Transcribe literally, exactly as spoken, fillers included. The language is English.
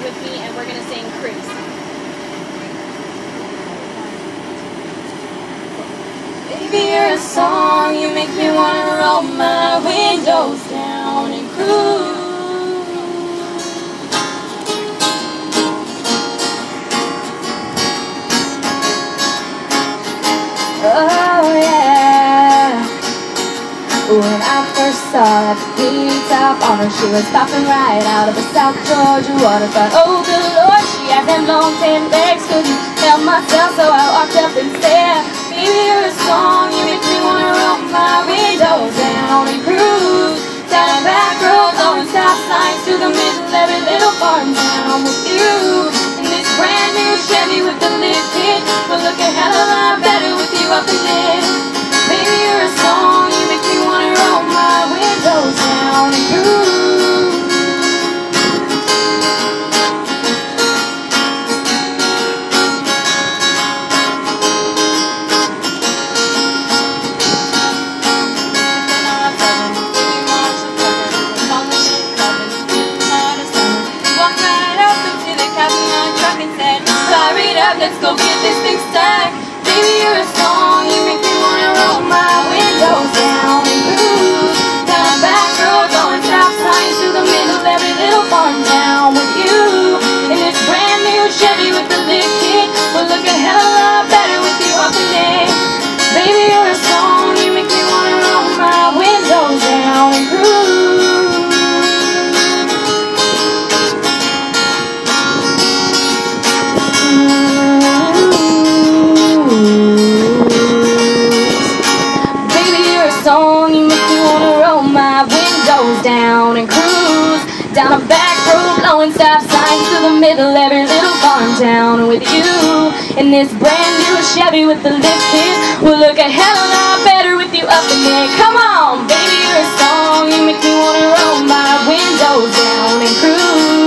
with me, and we're gonna sing Cruise. Baby, you're a song, you make me wanna roll my windows down and cruise. Oh yeah. When I first saw that bikini top on her, she was popping right out of a South Georgia waterfront. Oh good Lord, she had them long tan legs, couldn't help myself, so I walked up and said, baby, you're a song, you make me wanna roll my windows down and cruise down a back road, throwing stop signs to the middle of every little farm town with you. In this brand new Chevy with the lift kit, will look a hell of a lot better with you up in it. Baby, you're a song, you make me wanna roll my windows down and cruise. Let's go get this thing started. Baby, you're a song, you make me wanna roll my windows down and cruise down a back road, going stop signs to the middle of every little farm town with you. In this brand new Chevy with the lift kit, will look a hell of a lot better with you up in it. Baby, you're a song, you make me wanna roll my windows down and cruise. Song, you make me wanna roll my windows down and cruise down a back road, blowing stop signs to the middle of every little farm town with you. In this brand new Chevy with the lift kit, will look a hell of a lot better with you up in there. Come on, baby, you're a song, you make me wanna roll my windows down and cruise.